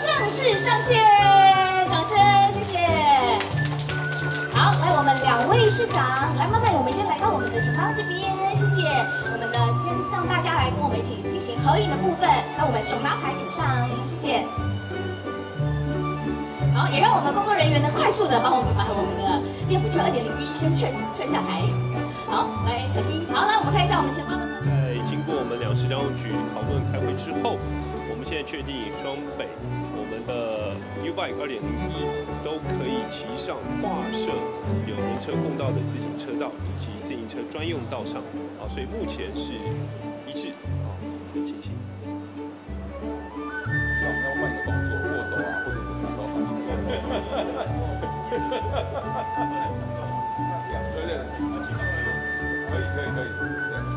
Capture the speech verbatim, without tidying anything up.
正式上线，掌声，谢谢。好，来我们两位市长，来慢慢，我们先来到我们的前方这边，谢谢。我们呢，先让大家来跟我们一起进行合影的部分。那我们手拿牌请上，谢谢。好，也让我们工作人员呢快速的帮我们把我们的电辅车二点零一先撤退下台。好，来小心。好，来我们看一下我们前方的。 在经过我们两市交通局讨论开会之后，我们现在确定双北我们的 U-Bike 二点零一都可以骑上划设有人车共道的自行车道以及自行车专用道上。好，所以目前是一致。好，情形。 我们要换一个动作，握手啊，或者是拿到反应的动作。对对，可以可以可以。